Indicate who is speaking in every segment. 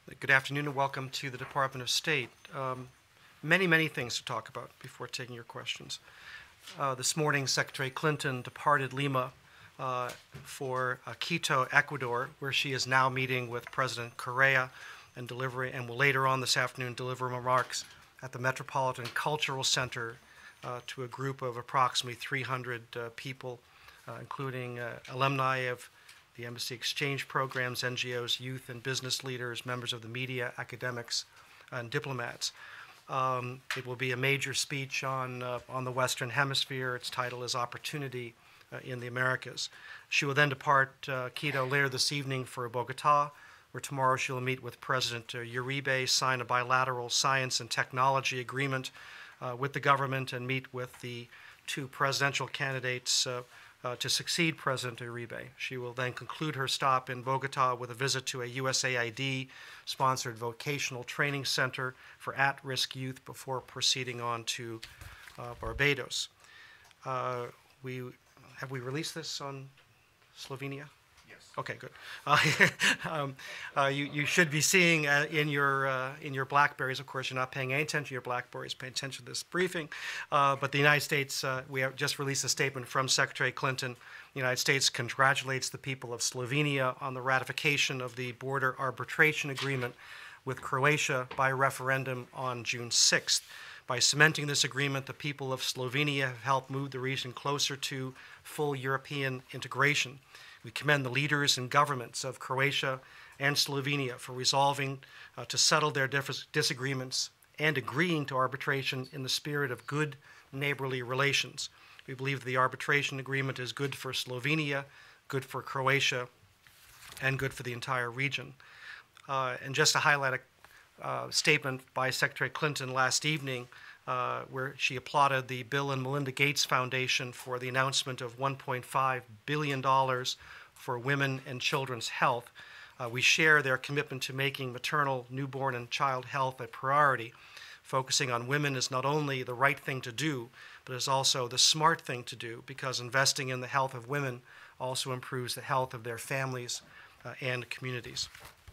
Speaker 1: Good afternoon and welcome to the Department of State. Many things to talk about before taking your questions. This morning, Secretary Clinton departed Lima for Quito, Ecuador, where she is now meeting with President Correa and will later on this afternoon deliver remarks at the Metropolitan Cultural Center to a group of approximately 300 people, including alumni of the embassy exchange programs, NGOs, youth and business leaders, members of the media, academics, and diplomats. It will be a major speech on the Western Hemisphere. Its title is Opportunity in the Americas. She will then depart Quito later this evening for Bogota, where tomorrow she will meet with President Uribe, sign a bilateral science and technology agreement with the government, and meet with the two presidential candidates to succeed President Uribe. She will then conclude her stop in Bogota with a visit to a USAID-sponsored vocational training center for at-risk youth before proceeding on to Barbados. Have we released this on Slovenia? Okay, good. You should be seeing in your BlackBerries, of course, you're not paying any attention to your BlackBerries, paying attention to this briefing. But the United States, we have just released a statement from Secretary Clinton. The United States congratulates the people of Slovenia on the ratification of the border arbitration agreement with Croatia by referendum on June 6th. By cementing this agreement, the people of Slovenia have helped move the region closer to full European integration. We commend the leaders and governments of Croatia and Slovenia for resolving to settle their disagreements and agreeing to arbitration in the spirit of good neighborly relations. We believe the arbitration agreement is good for Slovenia, good for Croatia, and good for the entire region. And just to highlight a statement by Secretary Clinton last evening, where she applauded the Bill and Melinda Gates Foundation for the announcement of $1.5 billion for women and children's health. We share their commitment to making maternal, newborn, and child health a priority. Focusing on women is not only the right thing to do, but is also the smart thing to do, because investing in the health of women also improves the health of their families and communities.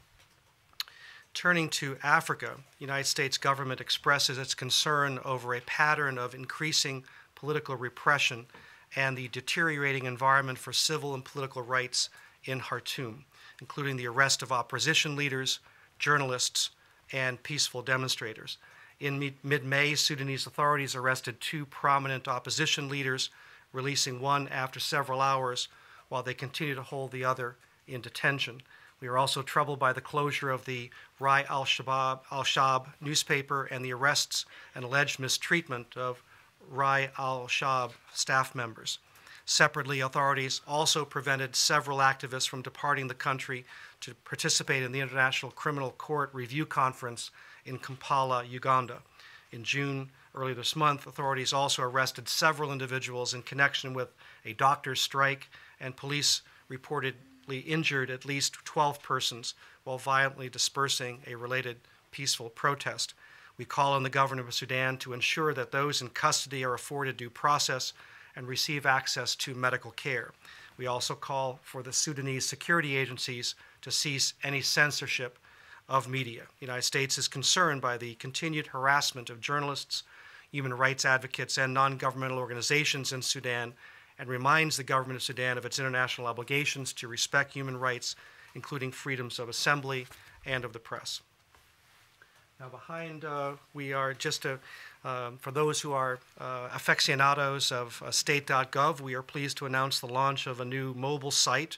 Speaker 1: Turning to Africa, the United States government expresses its concern over a pattern of increasing political repression and the deteriorating environment for civil and political rights in Khartoum, including the arrest of opposition leaders, journalists, and peaceful demonstrators. In mid-May, Sudanese authorities arrested two prominent opposition leaders, releasing one after several hours, while they continue to hold the other in detention. We are also troubled by the closure of the Rai al-Shab newspaper and the arrests and alleged mistreatment of Rai al-Shab staff members. Separately, authorities also prevented several activists from departing the country to participate in the International Criminal Court Review Conference in Kampala, Uganda. In June, earlier this month, authorities also arrested several individuals in connection with a doctor's strike, and police reportedly injured at least 12 persons while violently dispersing a related peaceful protest. We call on the government of Sudan to ensure that those in custody are afforded due process and receive access to medical care. We also call for the Sudanese security agencies to cease any censorship of media. The United States is concerned by the continued harassment of journalists, human rights advocates, and non-governmental organizations in Sudan, and reminds the government of Sudan of its international obligations to respect human rights, including freedoms of assembly and of the press. Now behind, we are just for those who are aficionados of state.gov, we are pleased to announce the launch of a new mobile site,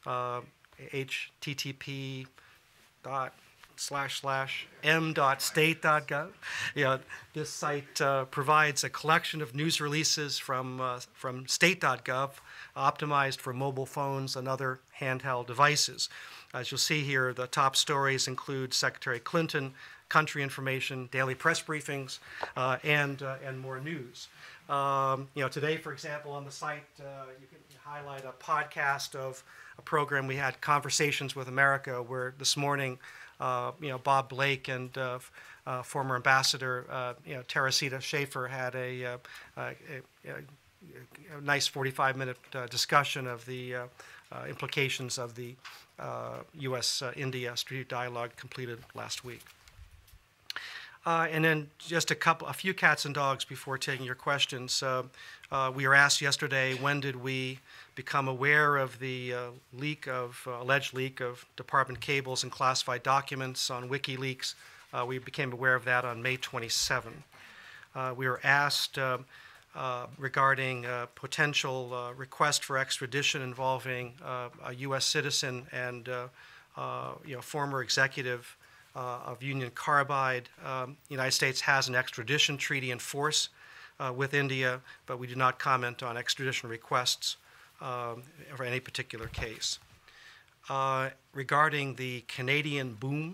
Speaker 1: http://m.state.gov. This site provides a collection of news releases from state.gov, optimized for mobile phones and other handheld devices. As you'll see here, the top stories include Secretary Clinton, country information, daily press briefings, and more news. Today, for example, on the site, you can highlight a podcast of a program we had, Conversations with America, where this morning, Bob Blake and former Ambassador Teresita Schaefer had a nice 45-minute discussion of the implications of the U.S.-India strategic dialogue completed last week. And then just a few cats and dogs before taking your questions. We were asked yesterday, when did we become aware of the alleged leak of department cables and classified documents on WikiLeaks? We became aware of that on May 27. We were asked regarding potential request for extradition involving a U.S. citizen and former executive of Union Carbide. The United States has an extradition treaty in force with India, but we do not comment on extradition requests for any particular case. Regarding the Canadian boom,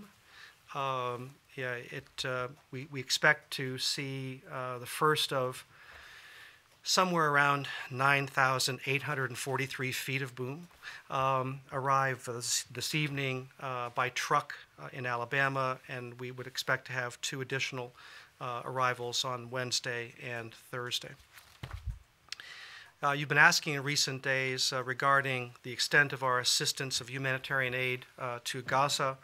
Speaker 1: we expect to see the first of somewhere around 9,843 feet of boom arrive this evening by truck in Alabama, and we would expect to have 2 additional arrivals on Wednesday and Thursday. You've been asking in recent days regarding the extent of our assistance of humanitarian aid to Gaza.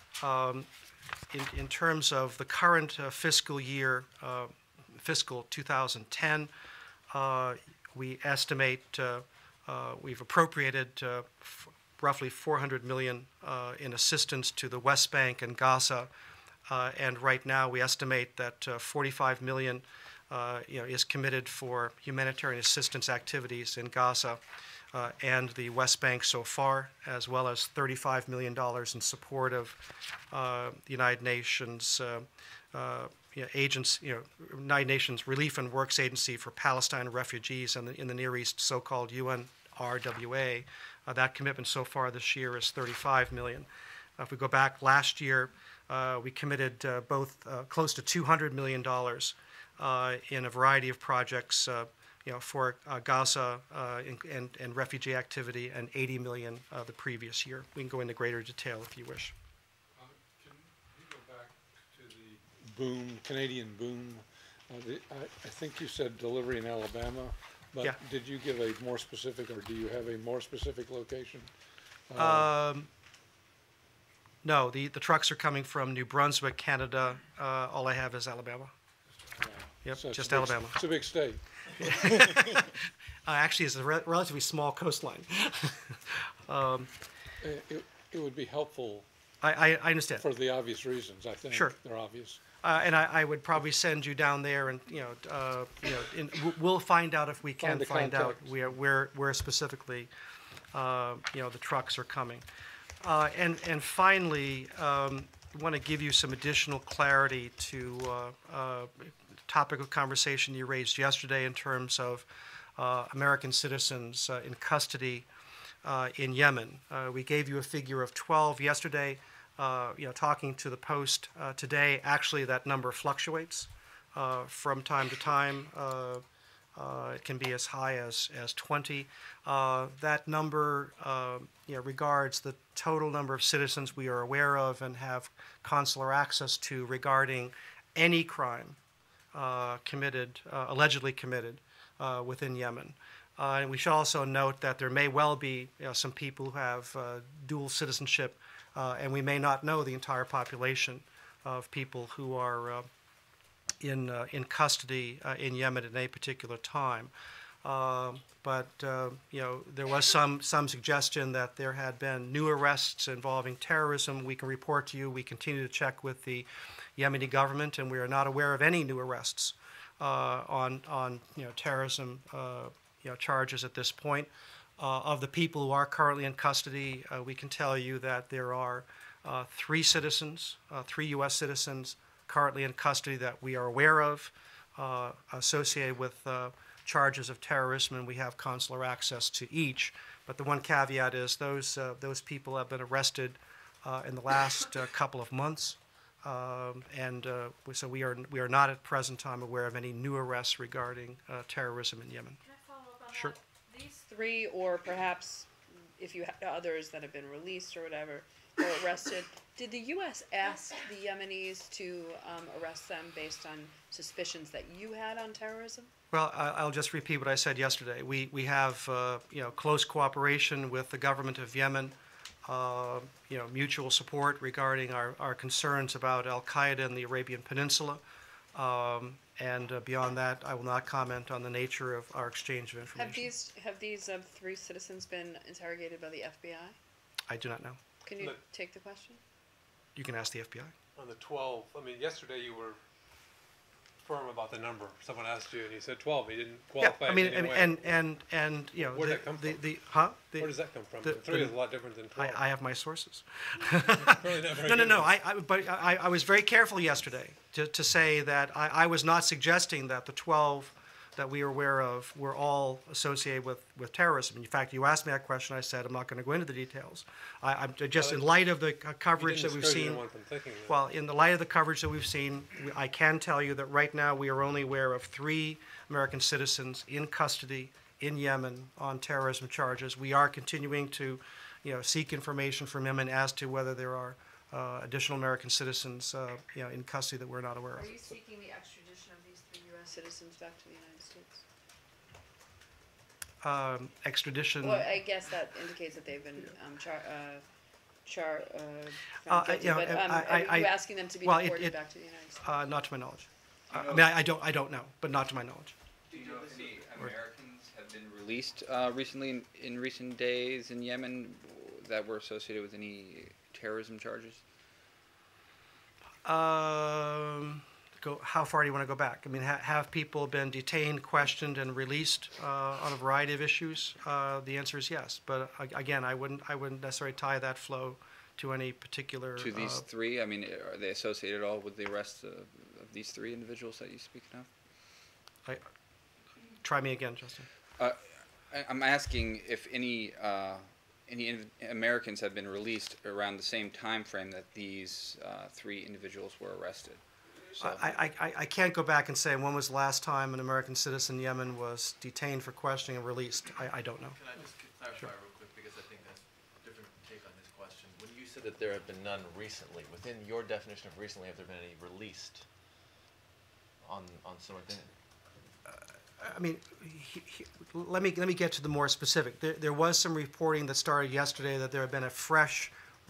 Speaker 1: In terms of the current fiscal year, fiscal 2010, we estimate we've appropriated roughly $400 million in assistance to the West Bank and Gaza, and right now we estimate that $45 million is committed for humanitarian assistance activities in Gaza and the West Bank so far, as well as $35 million in support of the United Nations United Nations Relief and Works Agency for Palestine refugees in the Near East, so-called UNRWA. That commitment so far this year is $35 million. If we go back last year, we committed both close to $200 million in a variety of projects for Gaza and refugee activity, and $80 million the previous year. We can go into greater detail if you wish.
Speaker 2: Can you go back to the boom, Canadian boom? I think you said delivery in Alabama, but
Speaker 1: yeah.
Speaker 2: Did you give a more specific, or do you have a more specific location?
Speaker 1: No, the trucks are coming from New Brunswick, Canada. All I have is Alabama. Yep,
Speaker 2: so
Speaker 1: just Alabama.
Speaker 2: It's a big state.
Speaker 1: Actually, it's a relatively small coastline.
Speaker 2: It would be helpful.
Speaker 1: I understand.
Speaker 2: For the obvious reasons, I think.
Speaker 1: Sure.
Speaker 2: They're obvious.
Speaker 1: And I would probably send you down there, and we'll find out if we can find out where specifically the trucks are coming. And finally, I want to give you some additional clarity to topic of conversation you raised yesterday in terms of American citizens in custody in Yemen. We gave you a figure of 12 yesterday. Talking to the Post today, actually that number fluctuates from time to time. It can be as high as 20. That number regards the total number of citizens we are aware of and have consular access to regarding any crime allegedly committed within Yemen. And we should also note that there may well be some people who have dual citizenship, and we may not know the entire population of people who are in custody in Yemen at any particular time. But there was some suggestion that there had been new arrests involving terrorism. We can report to you. We continue to check with the Yemeni government, and we are not aware of any new arrests on terrorism charges at this point. Of the people who are currently in custody, we can tell you that there are 3 U.S. citizens currently in custody that we are aware of, associated with charges of terrorism, and we have consular access to each. But the one caveat is those people have been arrested in the last couple of months, and so we are not at present time aware of any new arrests regarding terrorism in Yemen.
Speaker 3: Can I follow up on
Speaker 1: Sure.
Speaker 3: that? These 3, or perhaps if you had others that have been released or whatever, or arrested, did the U.S. ask the Yemenis to arrest them based on suspicions that you had on terrorism?
Speaker 1: Well, I'll just repeat what I said yesterday. We have close cooperation with the government of Yemen, mutual support regarding our concerns about Al-Qaeda in the Arabian Peninsula. And beyond that, I will not comment on the nature of our exchange of information.
Speaker 3: Have these 3 citizens been interrogated by the FBI?
Speaker 1: I do not know.
Speaker 3: Can you take the question?
Speaker 1: You can ask the FBI.
Speaker 4: On the 12, I mean, yesterday you were firm about the number. Someone asked you and you said 12. You didn't qualify
Speaker 1: I mean,
Speaker 4: it in any way.
Speaker 1: and you know,
Speaker 4: Where did that come from? Where does that come from? 3 is a lot different than 12.
Speaker 1: I have my sources.
Speaker 4: Really not very
Speaker 1: No.
Speaker 4: good.
Speaker 1: But I was very careful yesterday to say that I was not suggesting that the 12 that we are aware of were all associated with terrorism. In fact, you asked me that question. I said I'm not going to go into the details. I'm just in light of the coverage that we've seen. Well, in the light of the coverage that we've seen, I can tell you that right now we are only aware of 3 American citizens in custody in Yemen on terrorism charges. We are continuing to, seek information from Yemen as to whether there are additional American citizens, in custody that we're not aware of.
Speaker 3: Are you seeking the extradition of these 3 U.S. citizens back to the United States?
Speaker 1: Extradition.
Speaker 3: Well, I guess that indicates that they've been found guilty, but are you asking them to be deported back to the United States?
Speaker 1: Not to my knowledge. I mean, I don't know, but not to my knowledge.
Speaker 5: Do you know if any Americans have been released recently in recent days in Yemen that were associated with any terrorism charges?
Speaker 1: How far do you want to go back? I mean, have people been detained, questioned, and released on a variety of issues? The answer is yes. But again, I wouldn't necessarily tie that flow to any particular.
Speaker 5: To these 3, I mean, are they associated at all with the arrest of these 3 individuals that you speak of?
Speaker 1: Try me again, Justin.
Speaker 5: I'm asking if any Americans have been released around the same time frame that these 3 individuals were arrested. So.
Speaker 1: I can't go back and say when was the last time an American citizen in Yemen was detained for questioning and released. I don't know.
Speaker 6: Can I just clarify real quick, because I think that's a different take on this question. When you said that there have been none recently, within your definition of recently, have there been any released on similar things?
Speaker 1: I mean, let me get to the more specific. There was some reporting that started yesterday that there had been a fresh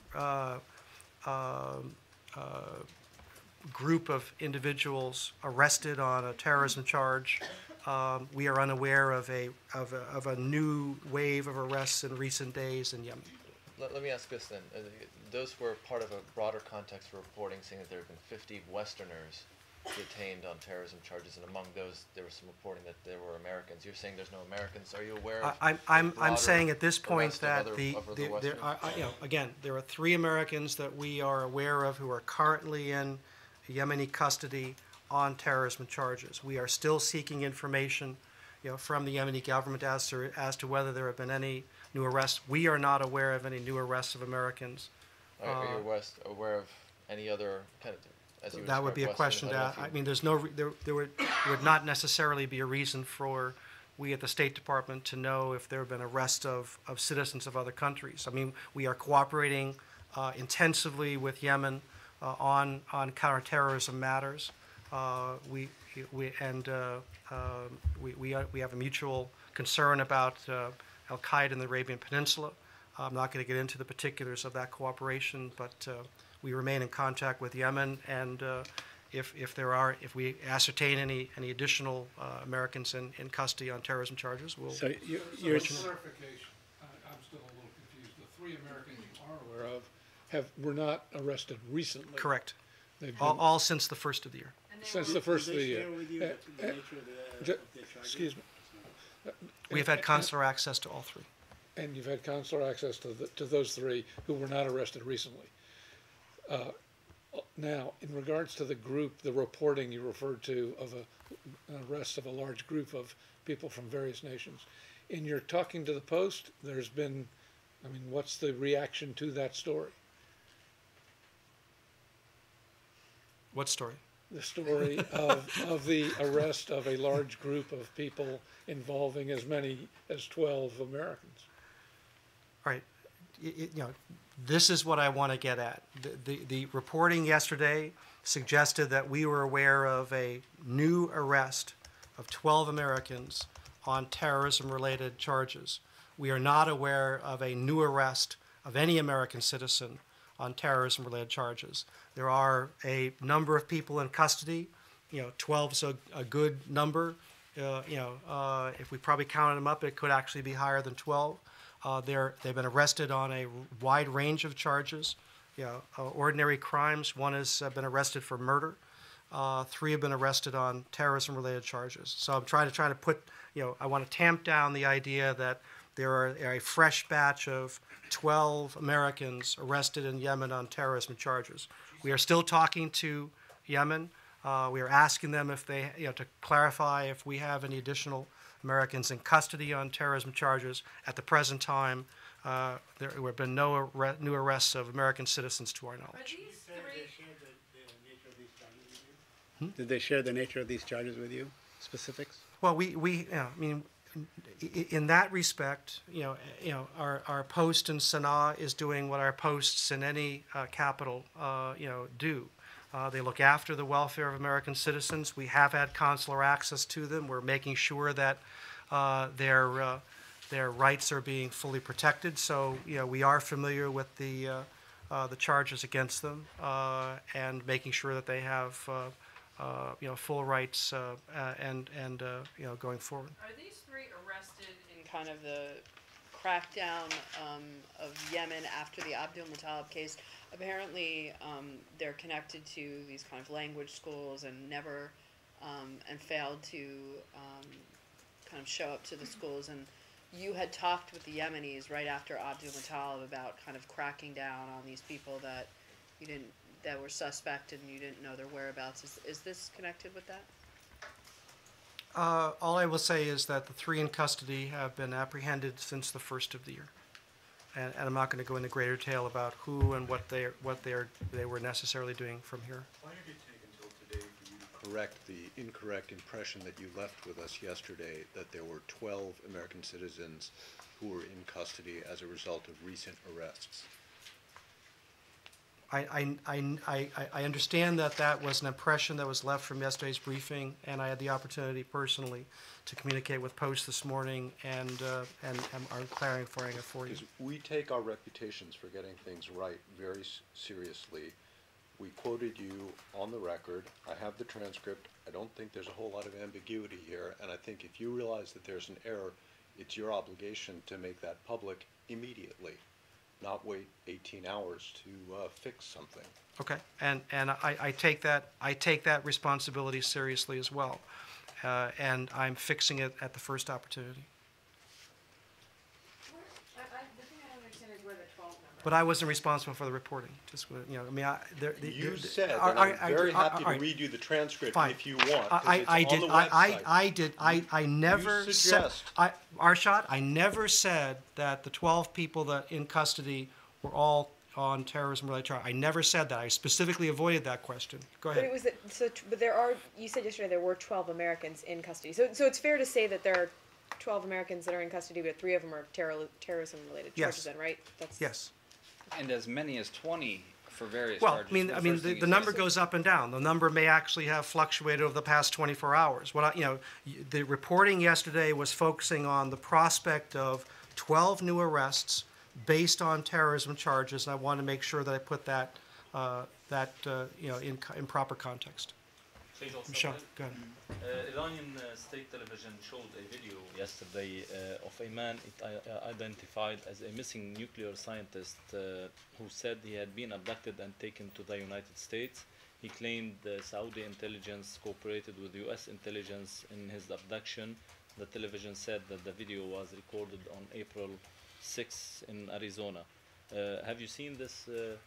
Speaker 1: group of individuals arrested on a terrorism charge. We are unaware of a new wave of arrests in recent days in Yemen.
Speaker 6: Let me ask this then. Those were part of a broader context for reporting, saying that there have been 50 Westerners detained on terrorism charges, and among those there was some reporting that there were Americans. You're saying there's no Americans. Are you aware of
Speaker 1: I'm saying at this point that there are 3 Americans that we are aware of who are currently in Yemeni custody on terrorism charges. We are still seeking information, from the Yemeni government as to whether there have been any new arrests. We are not aware of any new arrests of Americans.
Speaker 6: Are you aware of any other kind of? As you
Speaker 1: that would be a question to ask. I mean, there would not necessarily be a reason for we at the State Department to know if there have been arrests of citizens of other countries. I mean, we are cooperating intensively with Yemen on counterterrorism matters. We have a mutual concern about Al-Qaeda in the Arabian Peninsula. I'm not going to get into the particulars of that cooperation, but we remain in contact with Yemen, and if we ascertain any additional Americans in custody on terrorism charges, we'll.
Speaker 2: So your clarification. I'm still a little confused. The 3 Americans you are aware of were not arrested recently.
Speaker 1: Correct.
Speaker 2: They've been
Speaker 1: All since the first of the year.
Speaker 2: since the first of the year. Excuse me.
Speaker 1: We've had consular access to all 3.
Speaker 2: And you've had consular access to those 3 who were not arrested recently. Now, in regards to the group, the reporting you referred to of an arrest of a large group of people from various nations, in your talking to the Post, there's been, what's the reaction to that story?
Speaker 1: What story?
Speaker 2: The story of the arrest of a large group of people involving as many as 12 Americans.
Speaker 1: All right. this is what I want to get at. The reporting yesterday suggested that we were aware of a new arrest of 12 Americans on terrorism-related charges. We are not aware of a new arrest of any American citizen on terrorism-related charges. There are a number of people in custody. 12 is a good number. If we probably counted them up, it could actually be higher than 12. They've been arrested on a wide range of charges. Ordinary crimes. One has been arrested for murder. 3 have been arrested on terrorism-related charges. So I'm trying to put, I want to tamp down the idea that there are a fresh batch of 12 Americans arrested in Yemen on terrorism charges. We are still talking to Yemen. We are asking them if they, to clarify if we have any additional Americans in custody on terrorism charges. At the present time, there have been no new arrests of American citizens to our knowledge.
Speaker 7: Did they share the nature of these charges with you? Specifics?
Speaker 1: Well, in that respect, our post in Sana'a is doing what our posts in any capital, do. They look after the welfare of American citizens. We have had consular access to them. We're making sure that their rights are being fully protected. So, we are familiar with the charges against them and making sure that they have full rights and going forward.
Speaker 3: Are these 3 arrested in kind of the crackdown of Yemen after the Abdul Muttalib case? Apparently, they're connected to these kind of language schools and never and failed to kind of show up to the schools. And you had talked with the Yemenis right after Abdul Muttalib about kind of cracking down on these people that that were suspect and you didn't know their whereabouts. Is this connected with that?
Speaker 1: All I will say is that the 3 in custody have been apprehended since the first of the year. And I'm not going to go into greater detail about who and what they were necessarily doing from here.
Speaker 8: Why did it take until today for you to correct the incorrect impression that you left with us yesterday that there were 12 American citizens who were in custody as a result of recent arrests?
Speaker 1: I understand that was an impression that was left from yesterday's briefing, and I had the opportunity personally to communicate with Post this morning and are clarifying it for you.
Speaker 8: Because we take our reputations for getting things right very seriously. We quoted you on the record. I have the transcript. I don't think there's a whole lot of ambiguity here, and I think if you realize that there's an error, it's your obligation to make that public immediately, not wait 18 hours to fix something.
Speaker 1: Okay, and I take that responsibility seriously as well, and I'm fixing it at the first opportunity.
Speaker 9: The thing I don't understand is where the 12 number.
Speaker 1: But I wasn't responsible for the reporting. Just
Speaker 8: You said, and I'm very happy to read you the transcript
Speaker 1: fine.
Speaker 8: if you want.
Speaker 1: I did. I never
Speaker 8: You
Speaker 1: said.
Speaker 8: suggest.
Speaker 1: Arshad, I never said that the 12 people that in custody were all on terrorism-related charges. I never said that. I specifically avoided that question. Go ahead.
Speaker 9: But it was but there are. You said yesterday there were 12 Americans in custody. So it's fair to say that there are 12 Americans that are in custody, but 3 of them are terrorism-related
Speaker 1: Yes.
Speaker 9: charges. Then, right? That's
Speaker 1: Yes.
Speaker 5: And as many as 20 for various
Speaker 1: Well,
Speaker 5: charges.
Speaker 1: I mean,
Speaker 5: first thing
Speaker 1: the
Speaker 5: you
Speaker 1: number
Speaker 5: said.
Speaker 1: goes up and down. The number may actually have fluctuated over the past 24 hours. The reporting yesterday was focusing on the prospect of 12 new arrests based on terrorism charges, and I want to make sure that I put that in proper context. Michelle, go ahead.
Speaker 10: Iranian state television showed a video yesterday of a man identified as a missing nuclear scientist who said he had been abducted and taken to the United States. He claimed Saudi intelligence cooperated with U.S. intelligence in his abduction. The television said that the video was recorded on April 6 in Arizona. Have you seen this?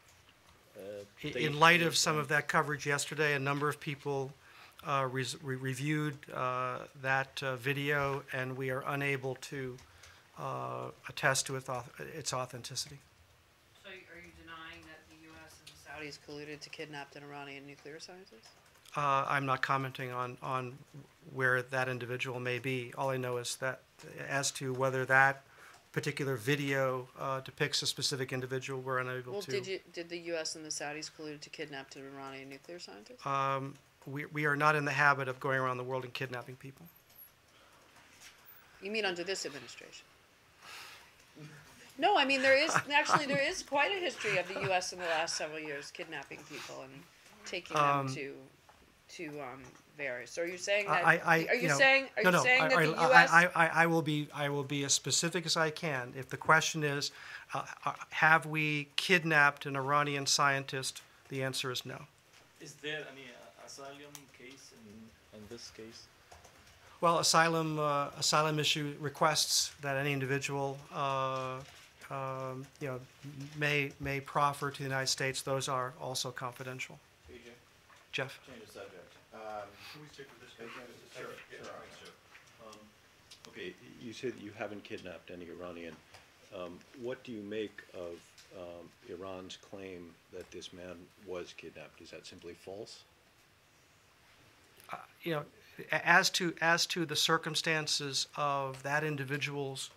Speaker 1: In light of some of that coverage yesterday, a number of people reviewed that video, and we are unable to attest to its authenticity.
Speaker 3: So are you denying that the U.S. and the Saudis colluded to kidnap an Iranian nuclear scientist?
Speaker 1: I'm not commenting on where that individual may be. All I know is that as to whether that particular video depicts a specific individual, we're unable
Speaker 3: Well,
Speaker 1: to.
Speaker 3: did the U.S. and the Saudis collude to kidnap an Iranian nuclear scientist?
Speaker 1: We are not in the habit of going around the world and kidnapping people.
Speaker 3: You mean under this administration? No, I mean there is quite a history of the U.S. in the last several years kidnapping people and taking them to various. Are you saying that? The U.S.
Speaker 1: I will be as specific as I can. If the question is, have we kidnapped an Iranian scientist? The answer is no.
Speaker 10: Is there any asylum case in this case?
Speaker 1: Well, asylum issue requests that any individual may proffer to the United States. Those are also confidential.
Speaker 11: AJ?
Speaker 1: Jeff.
Speaker 11: Change the subject.
Speaker 8: Can we stick with this? Okay, you say that you haven't kidnapped any Iranian. What do you make of Iran's claim that this man was kidnapped? Is that simply false?
Speaker 1: As to the circumstances of that individual's,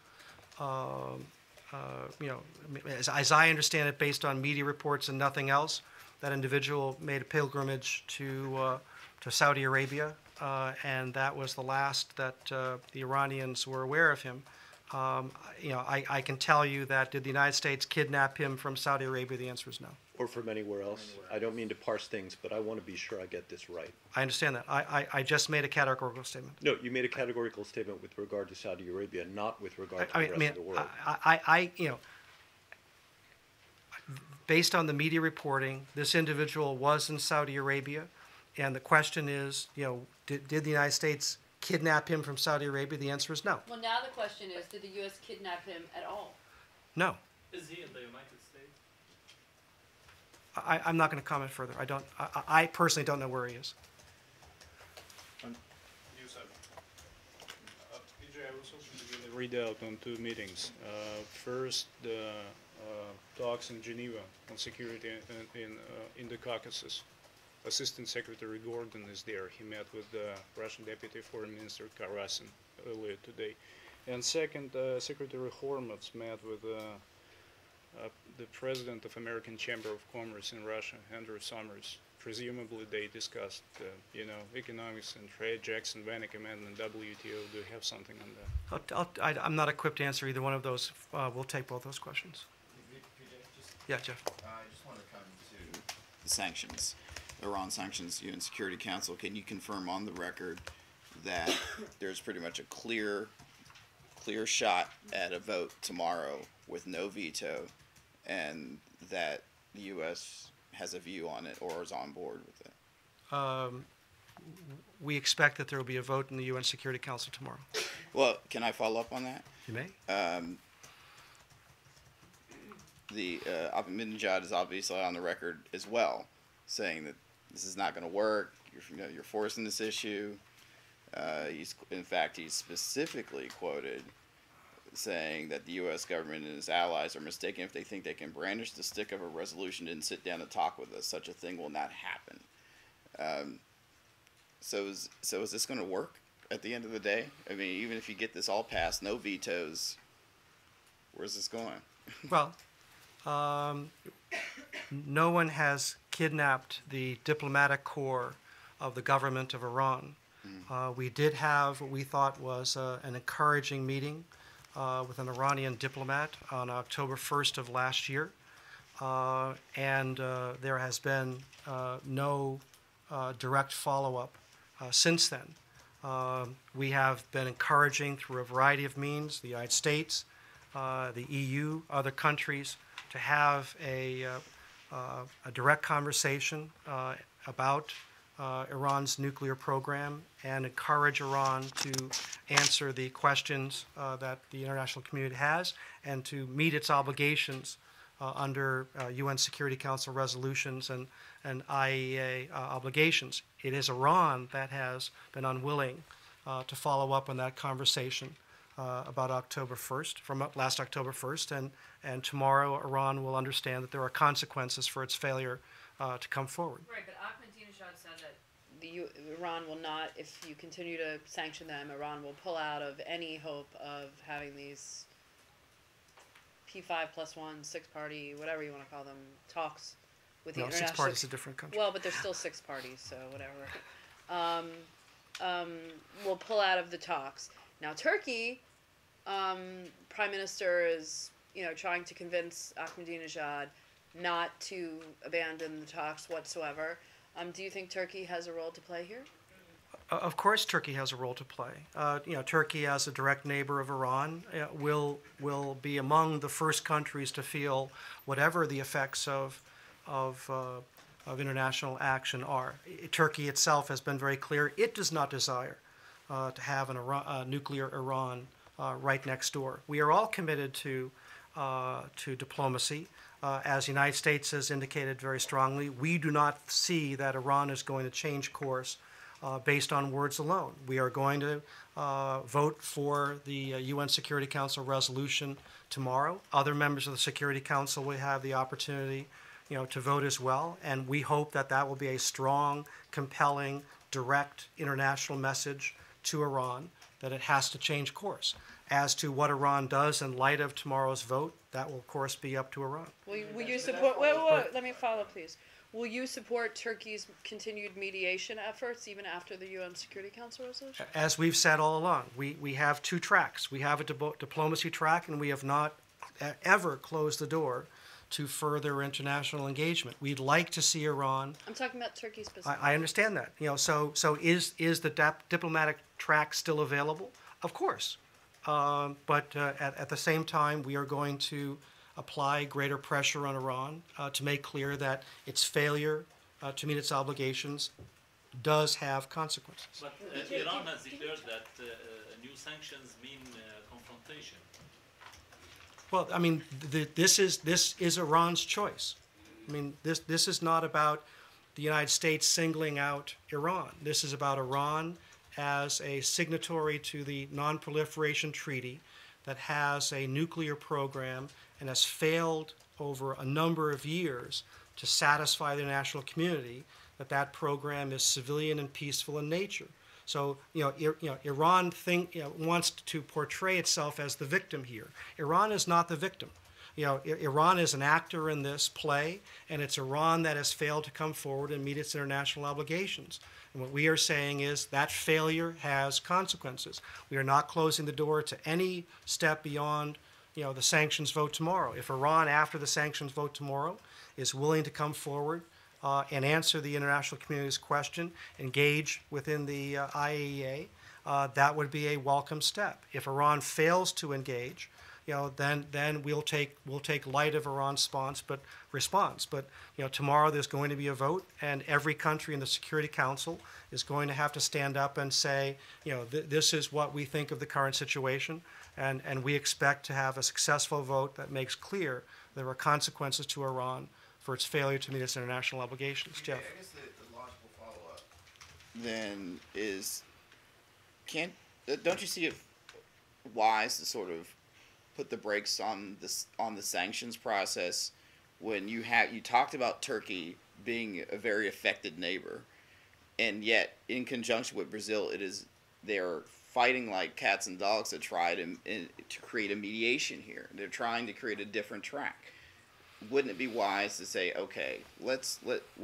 Speaker 1: as I understand it, based on media reports and nothing else, that individual made a pilgrimage to Saudi Arabia, and that was the last that the Iranians were aware of him. I can tell you that did the United States kidnap him from Saudi Arabia? The answer is no.
Speaker 8: Or from anywhere else? I don't mean to parse things, but I want to be sure I get this right.
Speaker 1: I understand that. I just made a categorical statement.
Speaker 8: No, you made a categorical statement with regard to Saudi Arabia, not with regard to the rest of the world.
Speaker 1: Based on the media reporting, this individual was in Saudi Arabia, and the question is, did the United States kidnap him from Saudi Arabia? The answer is no.
Speaker 3: Well, now the question is, did the U.S. kidnap him at all?
Speaker 1: No.
Speaker 10: Is he in the United States?
Speaker 1: I'm not going to comment further. I personally don't know where he is.
Speaker 12: PJ, I was hoping to get a readout on two meetings. First, the talks in Geneva on security in the Caucasus. Assistant Secretary Gordon is there. He met with the Russian Deputy Foreign Minister Karasin earlier today. And second, Secretary Hormats met with the President of American Chamber of Commerce in Russia, Andrew Summers. Presumably they discussed, economics and trade, Jackson-Vanik Amendment, WTO. Do you have something on that?
Speaker 1: I'm not equipped to answer either one of those. We'll take both those questions. Yeah, Jeff.
Speaker 11: I just want to come to the sanctions, Iran sanctions, UN Security Council. Can you confirm on the record that there's pretty much a clear shot at a vote tomorrow with no veto, and that the U.S. has a view on it or is on board with it?
Speaker 1: We expect that there will be a vote in the UN Security Council tomorrow.
Speaker 11: Well, can I follow up on that?
Speaker 1: You may.
Speaker 11: Ahmadinejad is obviously on the record as well, saying that this is not going to work. You're forcing this issue. He's specifically quoted saying that the U.S. government and its allies are mistaken if they think they can brandish the stick of a resolution and sit down and talk with us. Such a thing will not happen. So is this going to work at the end of the day? I mean, even if you get this all passed, no vetoes, where's this going?
Speaker 1: Well, no one has kidnapped the diplomatic corps of the government of Iran. We did have what we thought was an encouraging meeting with an Iranian diplomat on October 1st of last year, and there has been no direct follow-up since then. We have been encouraging through a variety of means, the United States, the EU, other countries, to have a direct conversation about Iran's nuclear program and encourage Iran to answer the questions that the international community has and to meet its obligations under UN Security Council resolutions and IAEA obligations. It is Iran that has been unwilling to follow up on that conversation about October 1st, from last October 1st, and tomorrow Iran will understand that there are consequences for its failure to come forward.
Speaker 3: Right, but Ahmadinejad said that Iran will not, if you continue to sanction them, Iran will pull out of any hope of having these P5+1, six-party, whatever you want to call them, talks with the
Speaker 1: No,
Speaker 3: international.
Speaker 1: 6 parties is a different country.
Speaker 3: Well, but there's still 6 parties, so whatever. Will pull out of the talks. Now, Turkey, Prime Minister is, trying to convince Ahmadinejad not to abandon the talks whatsoever. Do you think Turkey has a role to play here?
Speaker 1: Of course, Turkey has a role to play. Turkey, as a direct neighbor of Iran, will be among the first countries to feel whatever the effects of international action are. Turkey itself has been very clear; it does not desire to have a nuclear Iran right next door. We are all committed to diplomacy. As the United States has indicated very strongly, we do not see that Iran is going to change course based on words alone. We are going to vote for the UN Security Council resolution tomorrow. Other members of the Security Council will have the opportunity, to vote as well, and we hope that that will be a strong, compelling, direct international message to Iran that it has to change course. As to what Iran does in light of tomorrow's vote, that will, of course, be up to Iran.
Speaker 3: Will you support? Wait, let me follow, please. Will you support Turkey's continued mediation efforts even after the UN Security Council resolution?
Speaker 1: As we've said all along, we have 2 tracks. We have a diplomacy track, and we have not ever closed the door to further international engagement. We'd like to see Iran.
Speaker 3: I'm talking about Turkey specifically.
Speaker 1: I understand that. So is the diplomatic track still available? Of course. But at the same time, we are going to apply greater pressure on Iran to make clear that its failure to meet its obligations does have consequences.
Speaker 10: But Iran has declared that new sanctions mean confrontation.
Speaker 1: Well, I mean, this is Iran's choice. I mean, this is not about the United States singling out Iran. This is about Iran as a signatory to the Non-Proliferation Treaty that has a nuclear program and has failed over a number of years to satisfy the international community that that program is civilian and peaceful in nature. So, Iran wants to portray itself as the victim here. Iran is not the victim. Iran is an actor in this play, and it's Iran that has failed to come forward and meet its international obligations. And what we are saying is that failure has consequences. We are not closing the door to any step beyond, the sanctions vote tomorrow. If Iran, after the sanctions vote tomorrow, is willing to come forward and answer the international community's question, engage within the IAEA, that would be a welcome step. If Iran fails to engage, then we'll take light of Iran's response. But tomorrow there's going to be a vote, and every country in the Security Council is going to have to stand up and say, this is what we think of the current situation, and we expect to have a successful vote that makes clear there are consequences to Iran for its failure to meet its international obligations. Jeff?
Speaker 11: I guess the logical follow-up then is, don't you see it wise to sort of put the brakes on the sanctions process when you talked about Turkey being a very affected neighbor, and yet in conjunction with Brazil, they're fighting like cats and dogs to try to create a mediation here. They're trying to create a different track. Wouldn't it be wise to say, okay, let's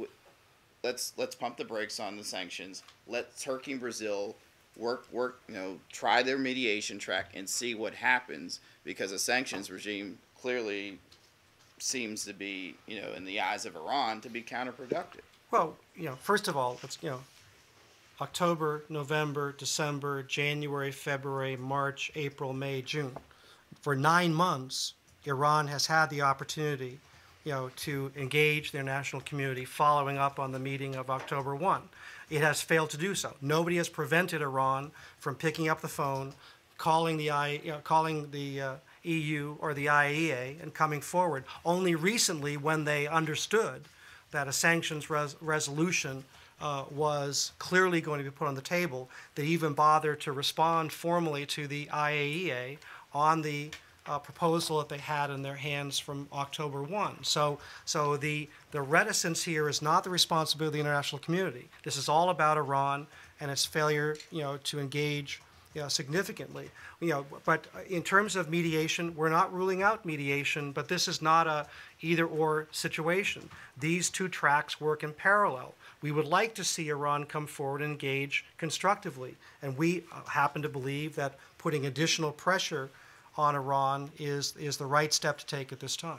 Speaker 11: pump the brakes on the sanctions. Let Turkey and Brazil work, try their mediation track and see what happens, because a sanctions regime clearly seems to be, in the eyes of Iran, to be counterproductive.
Speaker 1: Well, first of all, it's, October, November, December, January, February, March, April, May, June. For 9 months, Iran has had the opportunity, to engage their national community following up on the meeting of October 1. It has failed to do so. Nobody has prevented Iran from picking up the phone, calling the EU or the IAEA and coming forward. Only recently, when they understood that a sanctions resolution was clearly going to be put on the table, they even bothered to respond formally to the IAEA on the proposal that they had in their hands from October 1. So the reticence here is not the responsibility of the international community. This is all about Iran and its failure, to engage significantly. But in terms of mediation, we're not ruling out mediation, but this is not a either-or situation. These two tracks work in parallel. We would like to see Iran come forward and engage constructively, and we happen to believe that putting additional pressure on Iran is the right step to take at this time.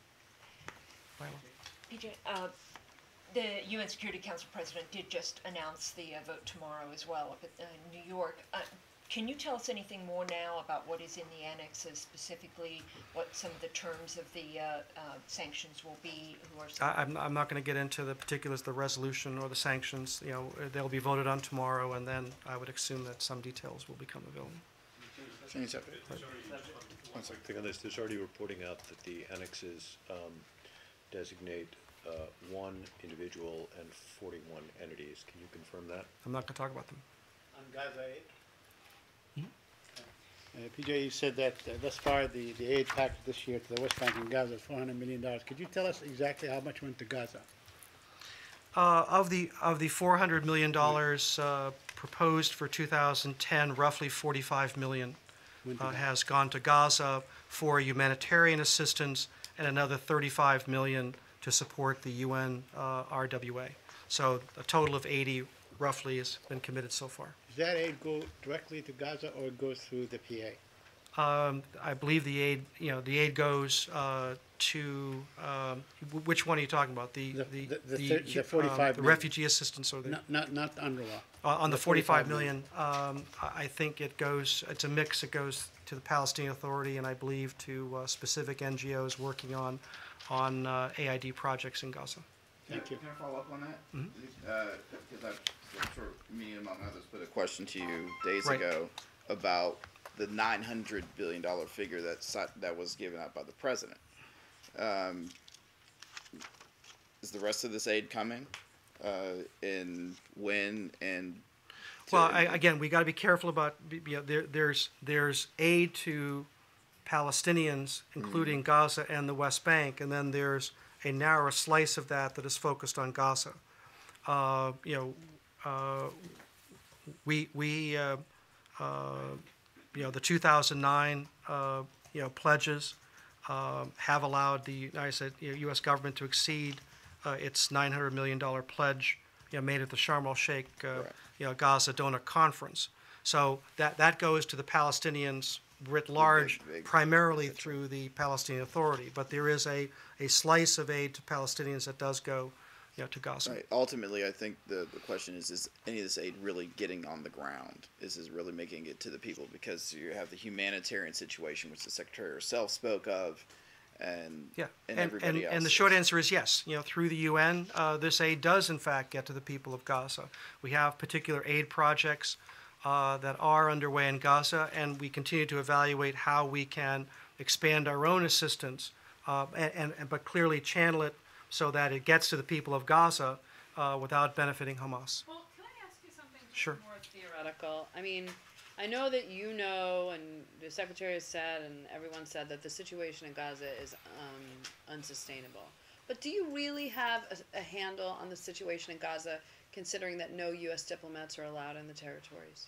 Speaker 13: PJ, the UN Security Council President did just announce the vote tomorrow as well up at New York. Can you tell us anything more now about what is in the annexes, specifically what some of the terms of the sanctions will be?
Speaker 1: I'm not going to get into the particulars of the resolution or the sanctions. They'll be voted on tomorrow, and then I would assume that some details will become available.
Speaker 8: One thing on this, there's already reporting out that the annexes designate one individual and 41 entities. Can you confirm that?
Speaker 1: I'm not going to talk about them.
Speaker 7: On Gaza aid? PJ, you said that thus far the aid package this year to the West Bank and Gaza is $400 million. Could you tell us exactly how much went to Gaza?
Speaker 1: Of the $400 million proposed for 2010, roughly $45 million has gone to Gaza for humanitarian assistance, and another $35 million to support the UN RWA. So a total of 80 roughly has been committed so far.
Speaker 7: Does that aid go directly to Gaza or it goes through the PA?
Speaker 1: I believe the aid goes to which one are you talking about? The
Speaker 7: 45
Speaker 1: the refugee assistance or the
Speaker 7: not UNRWA.
Speaker 1: On the 45 million, I think it's a mix. It goes to the Palestinian Authority and I believe to specific NGOs working on AID projects in Gaza.
Speaker 7: Thank you.
Speaker 11: Can I follow up on that? Because me among others put a question to you days ago about the $900 billion figure that was given out by the president. Is the rest of this aid coming? And when and?
Speaker 1: Well, again, we got to be careful about. There's aid to Palestinians, including Gaza and the West Bank, and then there's a narrow slice of that is focused on Gaza. The 2009 pledges have allowed the U.S. government to exceed its $900 million pledge made at the Sharm el-Sheikh Gaza Donor Conference. So that goes to the Palestinians writ large, primarily through the Palestinian Authority. But there is a slice of aid to Palestinians that does go to Gaza.
Speaker 11: Right. Ultimately, I think the question is any of this aid really getting on the ground? Is this really making it to the people? Because you have the humanitarian situation, which the Secretary herself spoke of, and everybody else.
Speaker 1: And the short answer is yes. Through the UN, this aid does in fact get to the people of Gaza. We have particular aid projects that are underway in Gaza, and we continue to evaluate how we can expand our own assistance, but clearly channel it so that it gets to the people of Gaza without benefiting Hamas.
Speaker 3: Well, can I ask you something
Speaker 1: Sure.
Speaker 3: more theoretical? I mean, I know that you know, and the Secretary has said, and everyone said that the situation in Gaza is unsustainable. But do you really have a handle on the situation in Gaza, considering that no U.S. diplomats are allowed in the territories?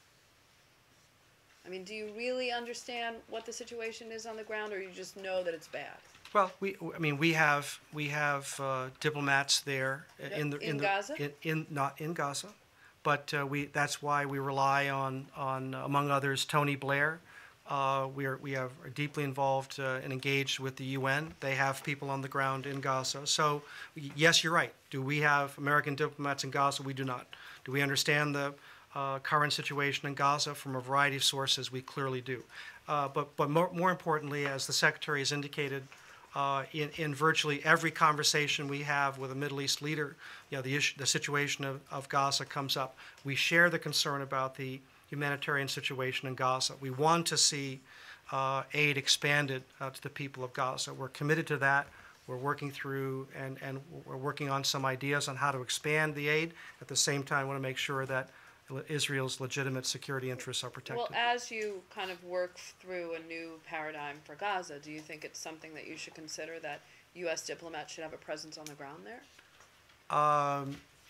Speaker 3: I mean, do you really understand what the situation is on the ground, or you just know that it's bad?
Speaker 1: Well, we have diplomats there in
Speaker 3: Gaza?
Speaker 1: Not in Gaza, but that's why we rely on among others Tony Blair. We are deeply involved and engaged with the UN. They have people on the ground in Gaza. So yes, you're right. Do we have American diplomats in Gaza? We do not. Do we understand the current situation in Gaza from a variety of sources? We clearly do. But more importantly, as the Secretary has indicated, in virtually every conversation we have with a Middle East leader, the situation of Gaza comes up. We share the concern about the humanitarian situation in Gaza. We want to see aid expanded to the people of Gaza. We're committed to that. We're working through and we're working on some ideas on how to expand the aid. At the same time, we want to make sure that Israel's legitimate security interests are protected.
Speaker 3: Well, as you kind of work through a new paradigm for Gaza, do you think it's something that you should consider that U.S. diplomats should have a presence on the ground there?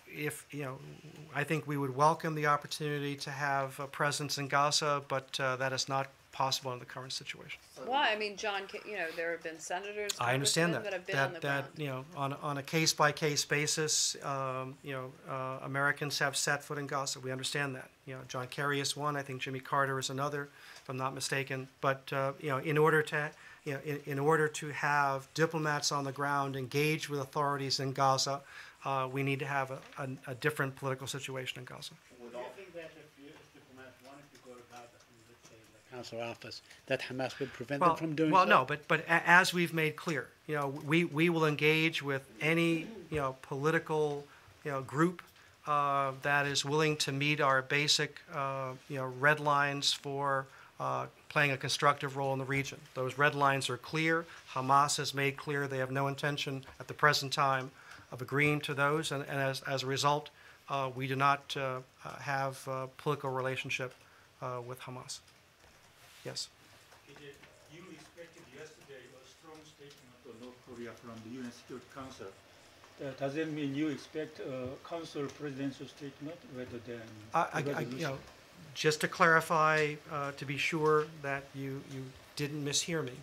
Speaker 1: if, I think we would welcome the opportunity to have a presence in Gaza, but that is not possible in the current situation.
Speaker 3: Why? I mean, John, there have been senators,
Speaker 1: I understand
Speaker 3: congressmen
Speaker 1: that.
Speaker 3: that have been on the ground.
Speaker 1: On a case-by-case basis, Americans have set foot in Gaza. We understand that. John Kerry is one. I think Jimmy Carter is another, if I'm not mistaken. But in order to have diplomats on the ground engage with authorities in Gaza, we need to have a different political situation in Gaza.
Speaker 7: Do you think that if diplomats wanted to go to Gaza from, let's say, the consular office, that Hamas would prevent them from doing so?
Speaker 1: Well, no, but as we've made clear, we will engage with any political group that is willing to meet our basic red lines for playing a constructive role in the region. Those red lines are clear. Hamas has made clear they have no intention at the present time of agreeing to those, and as a result, we do not have a political relationship with Hamas. Yes.
Speaker 14: You expected yesterday a strong statement of North Korea from the UN Security Council. Does it mean you expect a council presidential statement rather than
Speaker 1: just to clarify, to be sure that you didn't mishear me,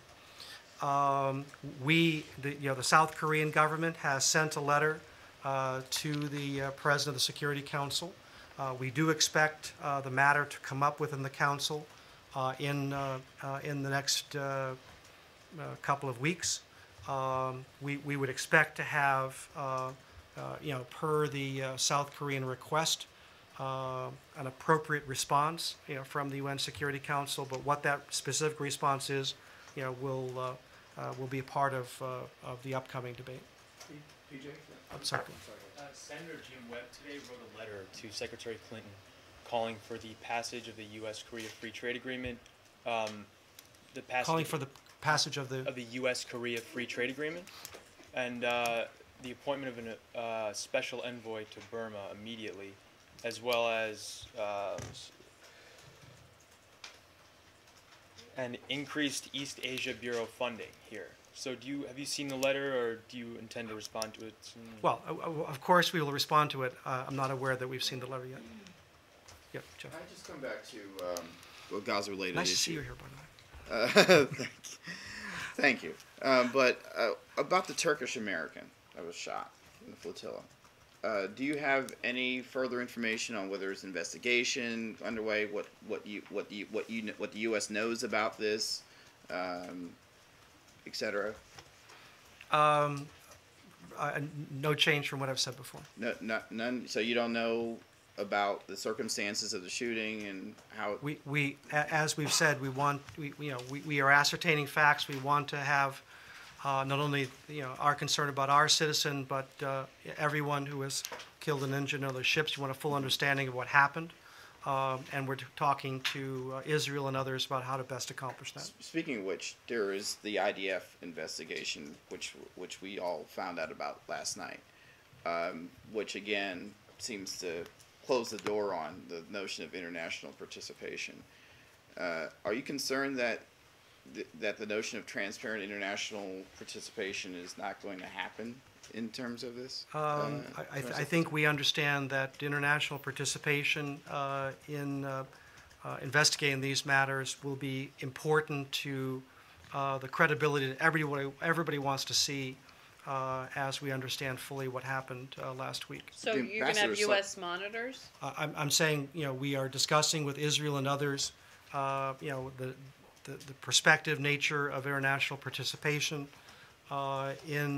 Speaker 1: the South Korean government has sent a letter to the President of the Security Council. We do expect the matter to come up within the Council in the next couple of weeks. We would expect to have, per the South Korean request, an appropriate response, from the UN Security Council. But what that specific response is, will be a part of the upcoming debate.
Speaker 15: PJ?
Speaker 1: I'm sorry.
Speaker 15: Senator Jim Webb today wrote a letter to Secretary Clinton calling for the passage of the U.S.-Korea Free Trade Agreement.
Speaker 1: Calling for the passage of the
Speaker 15: U.S.-Korea Free Trade Agreement, and the appointment of a special envoy to Burma immediately, as well as an increased East Asia Bureau funding here. So have you seen the letter, or do you intend to respond to it soon?
Speaker 1: Well, of course we will respond to it. I'm not aware that we've seen the letter yet. Yep, Jeff.
Speaker 11: Can I just come back to Gaza-related
Speaker 1: Nice
Speaker 11: issue?
Speaker 1: to see you here, by the way.
Speaker 11: Thank you. But about the Turkish American that was shot in the flotilla, do you have any further information on whether there's investigation underway? What the U.S. knows about this, etc.
Speaker 1: No change from what I've said before.
Speaker 11: None. So you don't know about the circumstances of the shooting and how.
Speaker 1: As we've said, we are ascertaining facts. We want to have not only our concern about our citizen, but everyone who was killed and injured in other ships. We want a full understanding of what happened, and we're talking to Israel and others about how to best accomplish that.
Speaker 11: Speaking of which, there is the IDF investigation, which we all found out about last night, which again seems to close the door on the notion of international participation. Are you concerned that the notion of transparent international participation is not going to happen in terms of this?
Speaker 1: I think we understand that international participation in investigating these matters will be important to the credibility that everybody wants to see as we understand fully what happened last week.
Speaker 3: So you're going to have U.S. monitors?
Speaker 1: I'm saying, we are discussing with Israel and others, the prospective nature of international participation in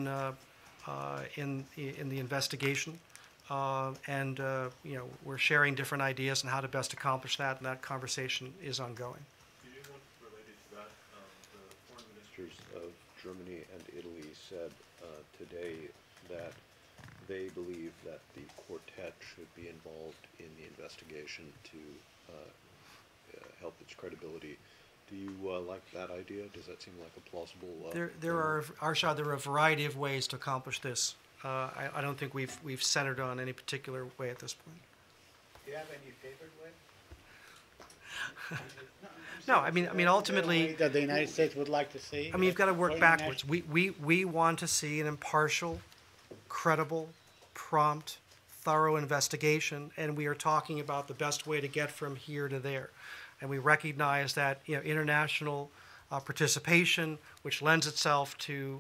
Speaker 1: the investigation, and we're sharing different ideas on how to best accomplish that, and that conversation is ongoing.
Speaker 8: Related to that, the foreign ministers of Germany and Italy said today that they believe that the quartet should be involved in the investigation to help its credibility. Do you like that idea? Does that seem like a plausible?
Speaker 1: There are a variety of ways to accomplish this. I don't think we've centered on any particular way at this point.
Speaker 7: Do you have any favorite way?
Speaker 1: No, I mean ultimately
Speaker 7: that the United States would like to see.
Speaker 1: I mean, you've got to work backwards. We want to see an impartial, credible, prompt, thorough investigation, and we are talking about the best way to get from here to there. And we recognize that international participation, which lends itself to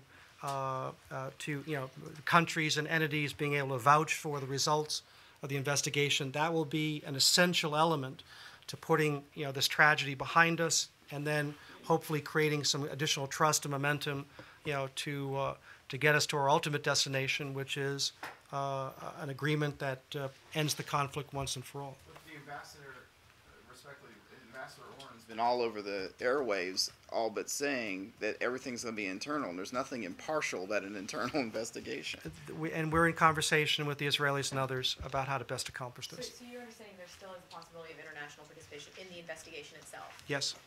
Speaker 1: countries and entities being able to vouch for the results of the investigation, that will be an essential element to putting this tragedy behind us, and then hopefully creating some additional trust and momentum to get us to our ultimate destination, which is an agreement that ends the conflict once and for all.
Speaker 11: The ambassador, respectfully, Ambassador Oren's been all over the airwaves, all but saying that everything's going to be internal, and there's nothing impartial about an internal investigation.
Speaker 1: And we're in conversation with the Israelis and others about how to best accomplish this.
Speaker 9: So you're saying there still is a possibility of international participation in the investigation itself?
Speaker 1: Yes.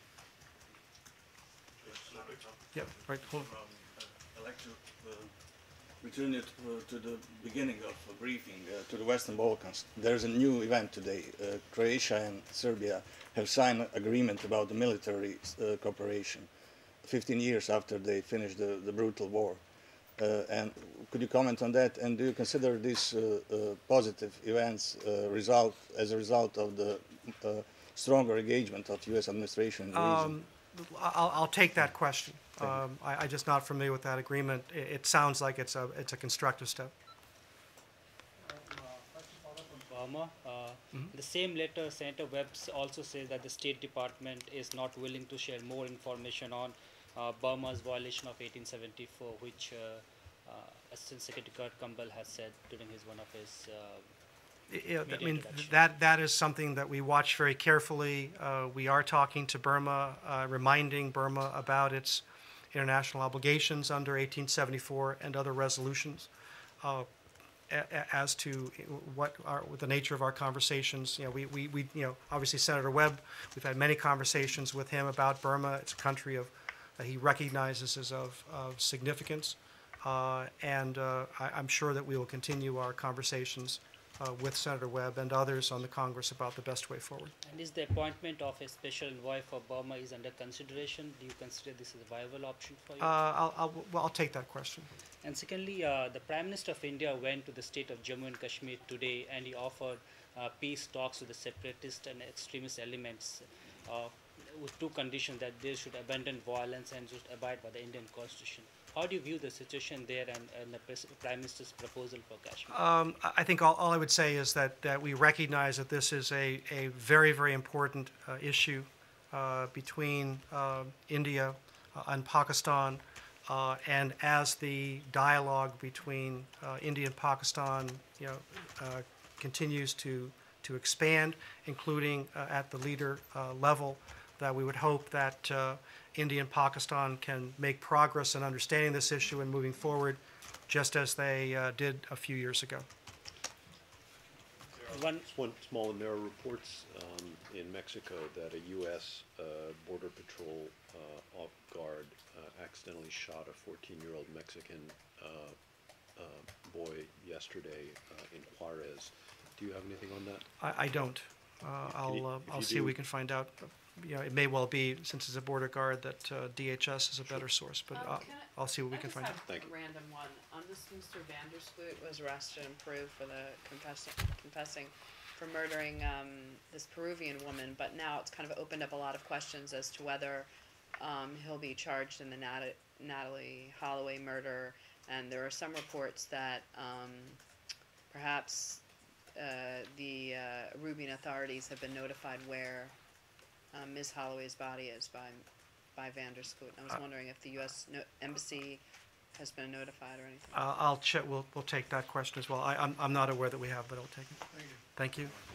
Speaker 1: Yep. Right. Hold on.
Speaker 16: I'd like to return it to the beginning of a briefing to the Western Balkans. There's a new event today. Croatia and Serbia have signed an agreement about the military cooperation 15 years after they finished the brutal war. And could you comment on that? And do you consider these positive events as a result of the stronger engagement of U.S. administration in the region?
Speaker 1: I'll take that question. I'm just not familiar with that agreement. It sounds like it's a constructive step.
Speaker 17: Burma. The same letter, Senator Webb also says that the State Department is not willing to share more information on Burma's violation of 1874, which Assistant Secretary Kurt Campbell has said during one of his
Speaker 1: I mean, that is something that we watch very carefully. We are talking to Burma, reminding Burma about its international obligations under 1874 and other resolutions. As to what the nature of our conversations, we obviously Senator Webb, we've had many conversations with him about Burma. It's a country that he recognizes as of significance, and I'm sure that we will continue our conversations with Senator Webb and others on the Congress about the best way forward.
Speaker 17: And is the appointment of a special envoy for Burma is under consideration? Do you consider this as a viable option for you?
Speaker 1: I'll take that question.
Speaker 17: And secondly, the Prime Minister of India went to the state of Jammu and Kashmir today, and he offered peace talks with the separatist and extremist elements with two conditions: that they should abandon violence and should abide by the Indian Constitution. How do you view the situation there and the Prime Minister's proposal for Kashmir?
Speaker 1: I think all I would say is that we recognize that this is a very, very important issue between India and Pakistan, and as the dialogue between India and Pakistan continues to expand, including at the leader level, that we would hope that India and Pakistan can make progress in understanding this issue and moving forward, just as they did a few years ago.
Speaker 8: One small, and there are reports in Mexico that a U.S. Border Patrol guard accidentally shot a 14-year-old Mexican boy yesterday in Juarez. Do you have anything on that?
Speaker 1: I don't. I'll see what we can find out. It may well be, since it's a border guard, that DHS is a better source, but I'll see what we can find out.
Speaker 3: Thank you. Random one. This Mr. Vandersloot was arrested in Peru for confessing for murdering this Peruvian woman, but now it's kind of opened up a lot of questions as to whether he'll be charged in the Natalie Holloway murder, and there are some reports that perhaps the Peruvian authorities have been notified where Ms. Holloway's body is by Vandersloot. I was wondering if the U.S. Embassy has been notified or anything.
Speaker 1: I'll check. We'll take that question as well. I'm not aware that we have, but I'll take it. Thank you.